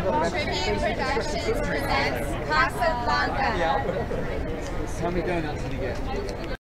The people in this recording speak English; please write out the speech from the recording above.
Tribute Productions presents Casablanca. How many donuts did you get?